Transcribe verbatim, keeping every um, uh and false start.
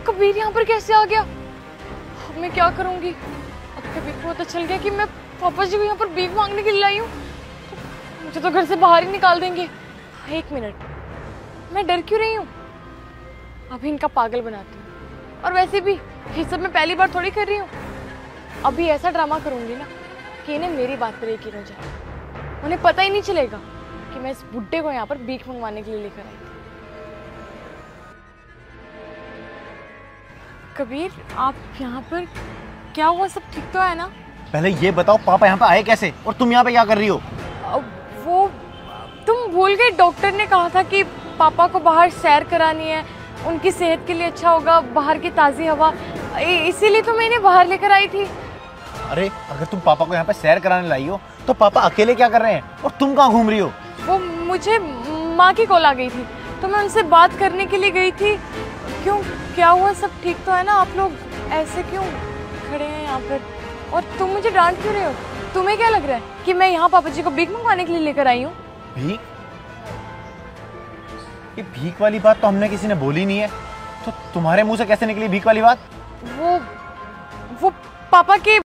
कबीर यहाँ पर कैसे आ गया? अब मैं क्या करूंगी? अब कबीर को पता चल गया कि मैं पापा जी को यहाँ पर भीख मांगने के लिए आई हूँ, तो मुझे तो घर से बाहर ही निकाल देंगे। एक मिनट, मैं डर क्यों रही हूँ? अभी इनका पागल बनाती हूँ। और वैसे भी ये सब मैं पहली बार थोड़ी कर रही हूँ। अभी ऐसा ड्रामा करूंगी ना कि इन्हें मेरी बात पर यकीन हो जाए। उन्हें पता ही नहीं चलेगा कि मैं इस बुड्ढे को यहाँ पर भीख मंगवाने के लिए लेकर आई थी। कबीर, आप यहाँ पर क्या हुआ? सब ठीक तो है ना? पहले ये बताओ पापा यहाँ पे आए कैसे, और तुम यहाँ पे क्या कर रही हो? वो तुम भूल गए, डॉक्टर ने कहा था कि पापा को बाहर सैर करानी है, उनकी सेहत के लिए अच्छा होगा, बाहर की ताज़ी हवा, इसीलिए तो मैं इन्हें बाहर लेकर आई थी। अरे अगर तुम पापा को यहाँ पे सैर कराने लाई हो तो पापा अकेले क्या कर रहे हैं, और तुम कहाँ घूम रही हो? वो मुझे माँ की कॉल आ गई थी तो मैं उनसे बात करने के लिए गई थी। क्यों, क्या हुआ? सब ठीक तो है ना? आप लोग ऐसे क्यों खड़े हैं यहाँ पर? और तुम मुझे डांट क्यों रहे हो? तुम्हें क्या लग रहा है कि मैं यहाँ पापा जी को भीख मंगवाने के लिए लेकर आई हूँ? भीख? ये भीख वाली बात तो हमने किसी ने बोली नहीं है, तो तुम्हारे मुंह से कैसे निकली भीख वाली बात? वो वो पापा के